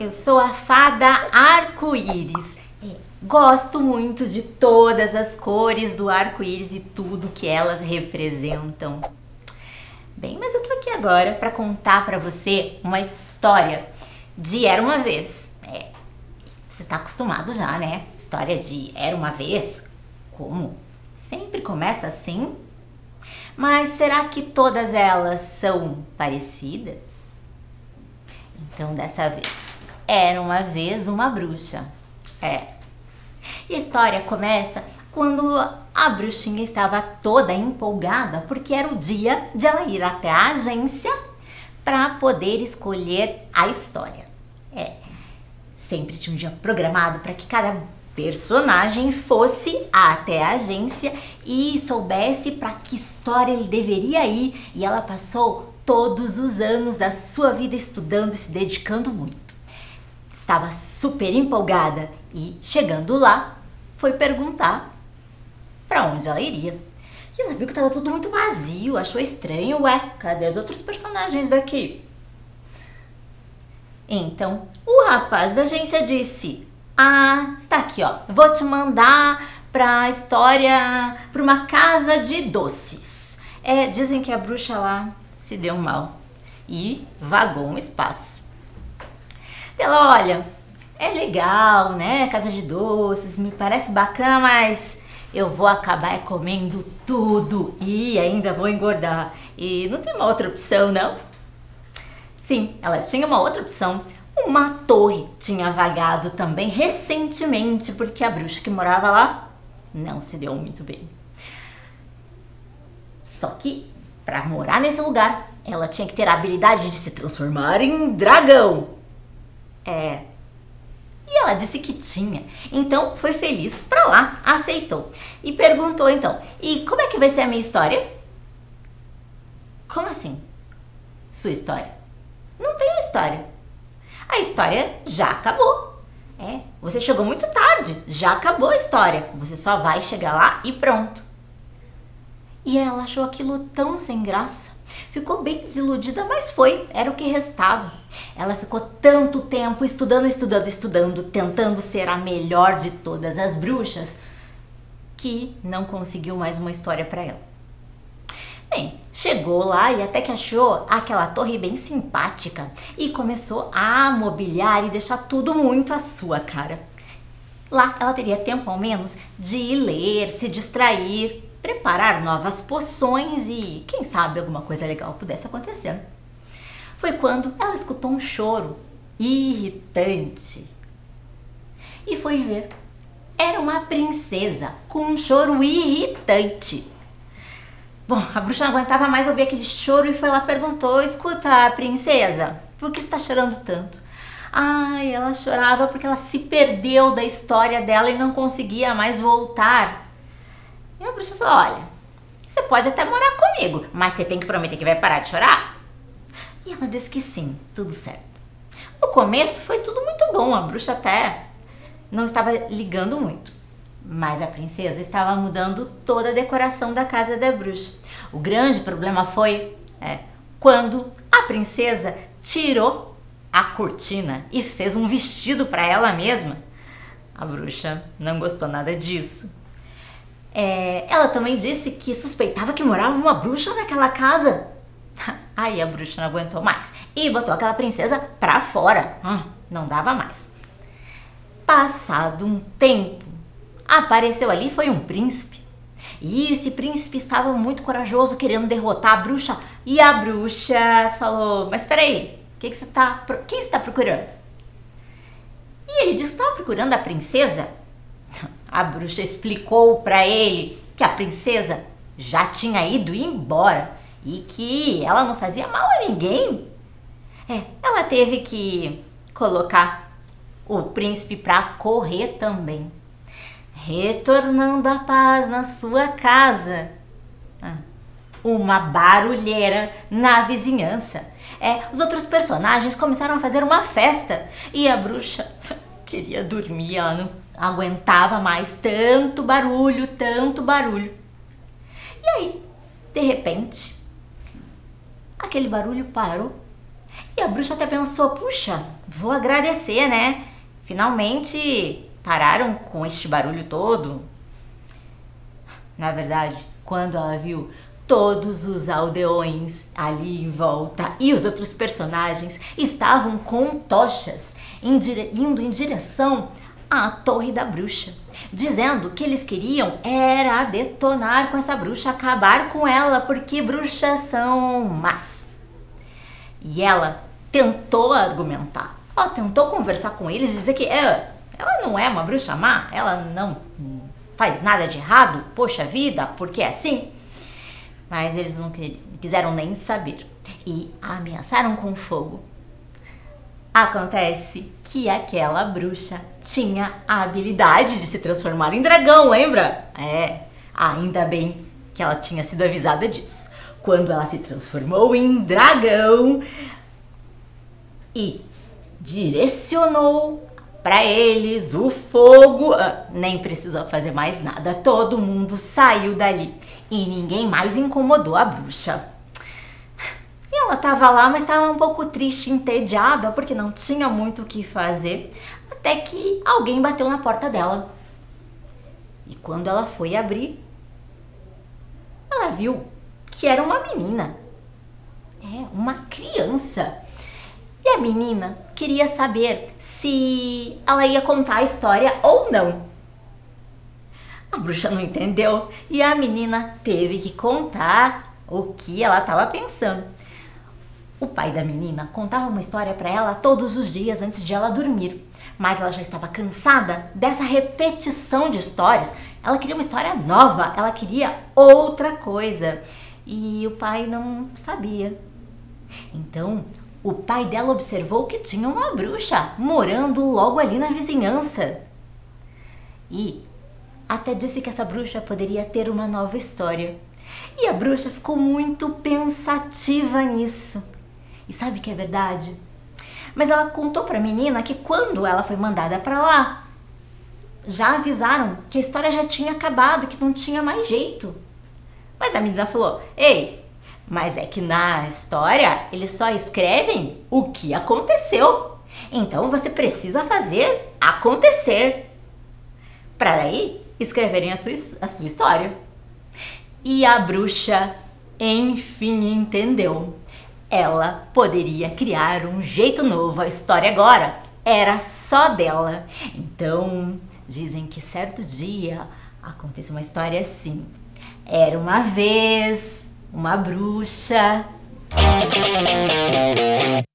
Eu sou a fada arco-íris. Gosto muito de todas as cores do arco-íris e tudo que elas representam. Bem, mas eu tô aqui agora para contar para você uma história de Era Uma Vez. Você tá acostumado já, né? História de Era Uma Vez. Como? Sempre começa assim? Mas será que todas elas são parecidas? Então, dessa vez, era uma vez uma bruxa. E a história começa quando a bruxinha estava toda empolgada porque era o dia de ela ir até a agência para poder escolher a história. Sempre tinha um dia programado para que cada personagem fosse até a agência e soubesse para que história ele deveria ir, e ela passou todos os anos da sua vida estudando e se dedicando muito. Estava super empolgada e, chegando lá, foi perguntar para onde ela iria. E ela viu que estava tudo muito vazio, achou estranho. Cadê os outros personagens daqui? Então, o rapaz da agência disse: está aqui, ó. Vou te mandar pra história, pra uma casa de doces. Dizem que a bruxa lá se deu mal e vagou um espaço. Ela, olha, é legal, né? Casa de doces, me parece bacana, mas eu vou acabar comendo tudo e ainda vou engordar. E não tem uma outra opção, não? Sim, ela tinha uma outra opção. Uma torre tinha vagado também recentemente, porque a bruxa que morava lá não se deu muito bem. Só que, para morar nesse lugar, ela tinha que ter a habilidade de se transformar em dragão. E ela disse que tinha. Então, foi feliz pra lá, aceitou. E perguntou, então, e como é que vai ser a minha história? Como assim? Sua história? Não tem história. A história já acabou. Você chegou muito tarde, já acabou a história. Você só vai chegar lá e pronto. E ela achou aquilo tão sem graça. Ficou bem desiludida, mas era o que restava. Ela ficou tanto tempo estudando, tentando ser a melhor de todas as bruxas, que não conseguiu mais uma história para ela. Bem, chegou lá e até que achou aquela torre bem simpática e começou a mobiliar e deixar tudo muito à sua cara. Lá ela teria tempo ao menos de ler, se distrair, preparar novas poções e quem sabe alguma coisa legal pudesse acontecer. Foi quando ela escutou um choro irritante e foi ver. Era uma princesa com um choro irritante. Bom, a bruxa não aguentava mais ouvir aquele choro e foi lá e perguntou: escuta, princesa, por que você está chorando tanto? Ela chorava porque ela se perdeu da história dela e não conseguia mais voltar. E a bruxa falou: olha, você pode até morar comigo, mas você tem que prometer que vai parar de chorar? E ela disse que sim, tudo certo. No começo foi tudo muito bom, a bruxa até não estava ligando muito. Mas a princesa estava mudando toda a decoração da casa da bruxa. O grande problema foi quando a princesa tirou a cortina e fez um vestido para ela mesma. A bruxa não gostou nada disso. Ela também disse que suspeitava que morava uma bruxa naquela casa. Aí a bruxa não aguentou mais e botou aquela princesa para fora. Não dava mais. Passado um tempo, apareceu ali foi um príncipe. E esse príncipe estava muito corajoso, querendo derrotar a bruxa. E a bruxa falou: mas peraí, quem você está procurando? E ele disse que estava procurando a princesa. A bruxa explicou para ele que a princesa já tinha ido embora e que ela não fazia mal a ninguém. Ela teve que colocar o príncipe para correr também, retornando a paz na sua casa. Uma barulheira na vizinhança. Os outros personagens começaram a fazer uma festa e a bruxa queria dormir, ela não aguentava mais tanto barulho, tanto barulho. E aí, de repente, aquele barulho parou E a bruxa até pensou, puxa, vou agradecer, né? Finalmente pararam com este barulho todo. Na verdade, quando ela viu todos os aldeões ali em volta e os outros personagens estavam com tochas indo em direção à Torre da Bruxa, dizendo que eles queriam era detonar com essa bruxa, acabar com ela, porque bruxas são más. E ela tentou argumentar, ela tentou conversar com eles, dizer que ela não é uma bruxa má, ela não faz nada de errado, poxa vida, porque é assim. Mas eles não quiseram nem saber e ameaçaram com fogo. Acontece que aquela bruxa tinha a habilidade de se transformar em dragão, lembra? Ainda bem que ela tinha sido avisada disso. Quando ela se transformou em dragão e direcionou para eles o fogo, nem precisou fazer mais nada, todo mundo saiu dali e ninguém mais incomodou a bruxa. E ela estava lá, mas estava um pouco triste, entediada, porque não tinha muito o que fazer, até que alguém bateu na porta dela. E quando ela foi abrir, ela viu que era uma menina, uma criança. E a menina queria saber se ela ia contar a história ou não. A bruxa não entendeu e a menina teve que contar o que ela estava pensando. O pai da menina contava uma história para ela todos os dias antes de ela dormir, mas ela já estava cansada dessa repetição de histórias. Ela queria uma história nova, ela queria outra coisa e o pai não sabia. Então, o pai dela observou que tinha uma bruxa morando logo ali na vizinhança. E até disse que essa bruxa poderia ter uma nova história. E a bruxa ficou muito pensativa nisso. E sabe que é verdade? Mas ela contou para a menina que quando ela foi mandada para lá, já avisaram que a história já tinha acabado, que não tinha mais jeito. Mas a menina falou, ei, mas é que na história eles só escrevem o que aconteceu. Então você precisa fazer acontecer para daí escreverem a sua história. E a bruxa enfim entendeu. Ela poderia criar um jeito novo. A história agora era só dela. Então dizem que certo dia aconteceu uma história assim. Era uma vez uma bruxa